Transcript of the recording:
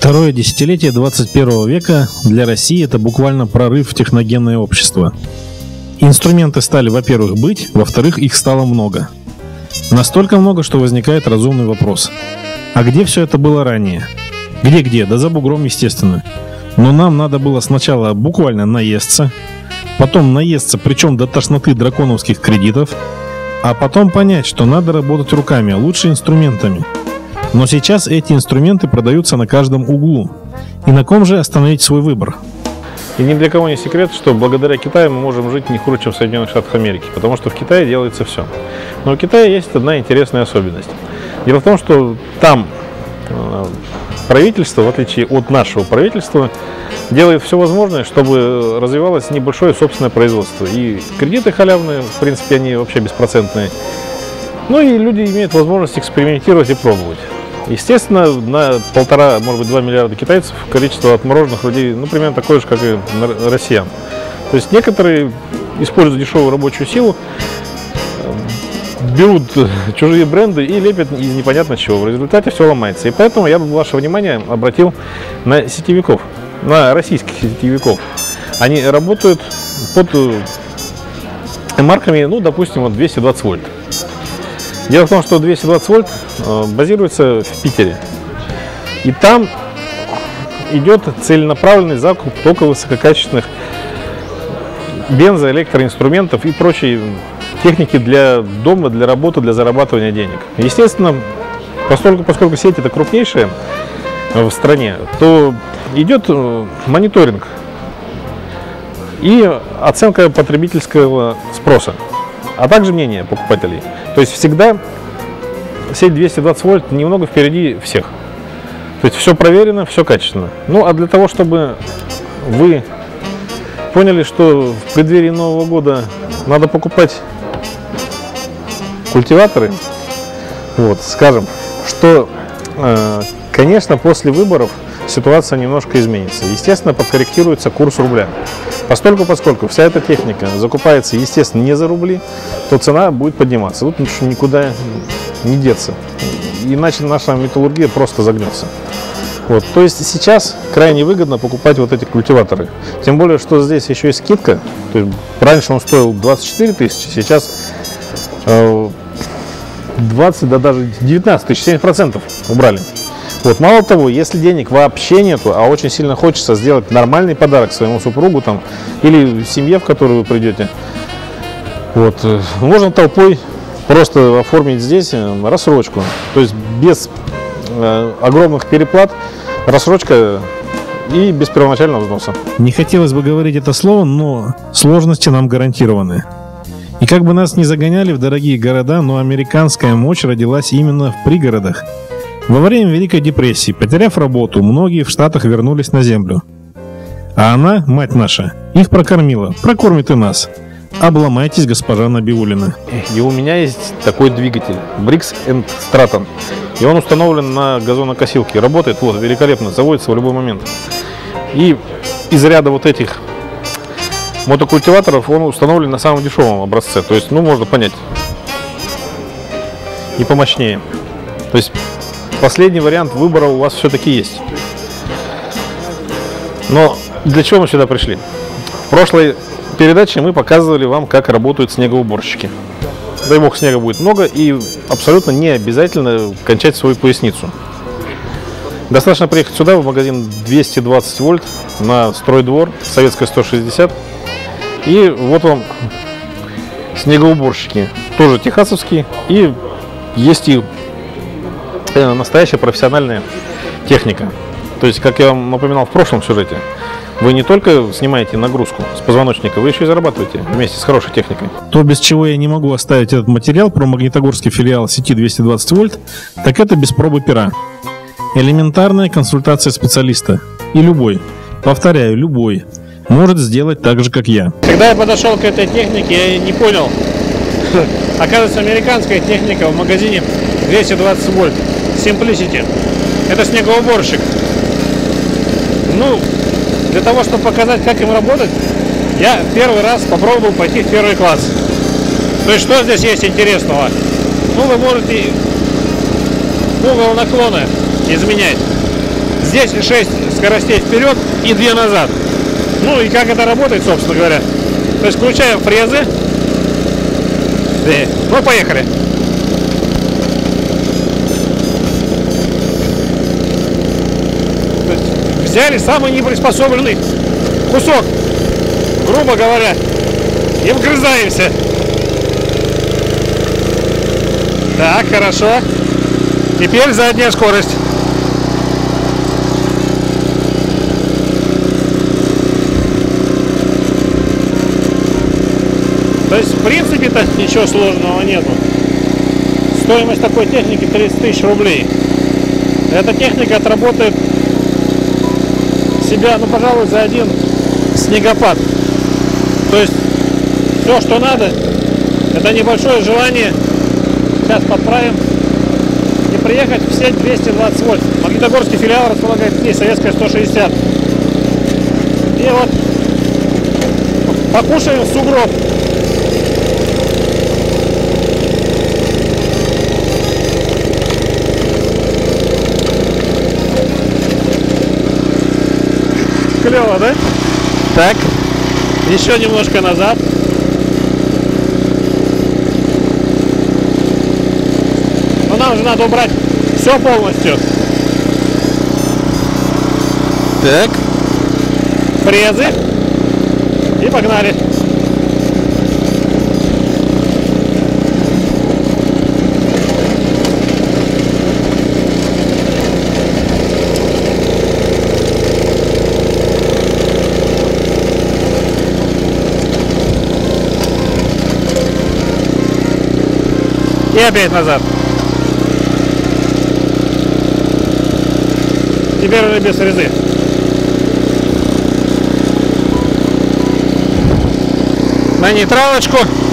Второе десятилетие 21 века для России – это буквально прорыв в техногенное общество. Инструменты стали, во-первых, быть, во-вторых, их стало много. Настолько много, что возникает разумный вопрос. А где все это было ранее? Где-где? Да за бугром, естественно. Но нам надо было сначала буквально наесться, потом наесться, причем до тошноты драконовских кредитов, а потом понять, что надо работать руками, а лучше инструментами. Но сейчас эти инструменты продаются на каждом углу. И на ком же остановить свой выбор? И ни для кого не секрет, что благодаря Китаю мы можем жить не хуже, чем в Соединенных Штатах Америки, потому что в Китае делается все. Но у Китая есть одна интересная особенность. Дело в том, что там правительство, в отличие от нашего правительства, делает все возможное, чтобы развивалось небольшое собственное производство. И кредиты халявные, в принципе, они вообще беспроцентные. Ну и люди имеют возможность экспериментировать и пробовать. Естественно, на 1,5, может быть, 2 миллиарда китайцев количество отмороженных людей, ну, примерно такое же, как и россиян. То есть некоторые используют дешевую рабочую силу, берут чужие бренды и лепят из непонятно чего. В результате все ломается. И поэтому я бы ваше внимание обратил на сетевиков, на российских сетевиков. Они работают под марками, ну, допустим, вот 220 вольт. Дело в том, что 220 вольт базируется в Питере. И там идет целенаправленный закуп только высококачественных бензоэлектроинструментов и прочей техники для дома, для работы, для зарабатывания денег. Естественно, поскольку сеть это крупнейшая в стране, то идет мониторинг и оценка потребительского спроса, а также мнение покупателей. То есть всегда сеть 220 вольт немного впереди всех. То есть все проверено, все качественно. Ну а для того, чтобы вы поняли, что в преддверии Нового года надо покупать культиваторы, вот, скажем, что, конечно, после выборов ситуация немножко изменится. Естественно, подкорректируется курс рубля. Поскольку вся эта техника закупается, естественно, не за рубли, то цена будет подниматься. Тут никуда не деться. Иначе наша металлургия просто загнется. Вот. То есть сейчас крайне выгодно покупать вот эти культиваторы. Тем более, что здесь еще и скидка. То есть раньше он стоил 24 тысячи, сейчас 20, да даже 19 тысяч, 7% убрали. Вот. Мало того, если денег вообще нету, а очень сильно хочется сделать нормальный подарок своему супругу там, или семье, в которую вы придете, вот, можно толпой просто оформить здесь рассрочку. То есть без огромных переплат, рассрочка и без первоначального взноса. Не хотелось бы говорить это слово, но сложности нам гарантированы. И как бы нас ни загоняли в дорогие города, но американская мощь родилась именно в пригородах. Во время Великой депрессии, потеряв работу, многие в Штатах вернулись на землю. А она, мать наша, их прокормила, прокормит и нас. Обломайтесь, госпожа Набиуллина. И у меня есть такой двигатель, Briggs & Stratton. И он установлен на газонокосилке. Работает вот великолепно, заводится в любой момент. И из ряда вот этих мотокультиваторов он установлен на самом дешевом образце. То есть, ну, можно понять. И помощнее. То есть последний вариант выбора у вас все-таки есть. Но для чего мы сюда пришли? В прошлой передаче мы показывали вам, как работают снегоуборщики. Дай бог, снега будет много, и абсолютно не обязательно кончать свою поясницу. Достаточно приехать сюда, в магазин 220 вольт, на Стройдвор, Советская 160. И вот вам снегоуборщики, тоже техасовские, и есть и настоящая профессиональная техника. То есть, как я вам напоминал в прошлом сюжете, вы не только снимаете нагрузку с позвоночника, вы еще и зарабатываете вместе с хорошей техникой. То, без чего я не могу оставить этот материал про магнитогорский филиал сети 220 вольт, так это без пробы пера. Элементарная консультация специалиста. И любой, повторяю, любой, может сделать так же, как я. Когда я подошел к этой технике, я не понял. Оказывается, американская техника в магазине 220 вольт. Simplicity. Это снегоуборщик. Ну, для того, чтобы показать, как им работать, я первый раз попробовал пойти в первый класс. То есть, что здесь есть интересного? Ну, вы можете угол наклона изменять. Здесь 6 скоростей вперед и 2 назад. Ну и как это работает, собственно говоря. То есть включаем фрезы. Ну, поехали. То есть взяли самый неприспособленный кусок, грубо говоря, и вгрызаемся. Так, хорошо. Теперь задняя скорость. То есть, в принципе-то, ничего сложного нету. Стоимость такой техники 30 тысяч рублей. Эта техника отработает себя, ну, пожалуй, за один снегопад. То есть, все, что надо, это небольшое желание. Сейчас подправим. И приехать в сеть 220 вольт. Магнитогорский филиал располагает здесь, Советская 160. И вот покушаем в сугроб. Клево, да? Так, еще немножко назад. Но нам же надо убрать все полностью. Так. Фрезы. И погнали. И опять назад. Теперь уже без фрезы. На нейтралочку.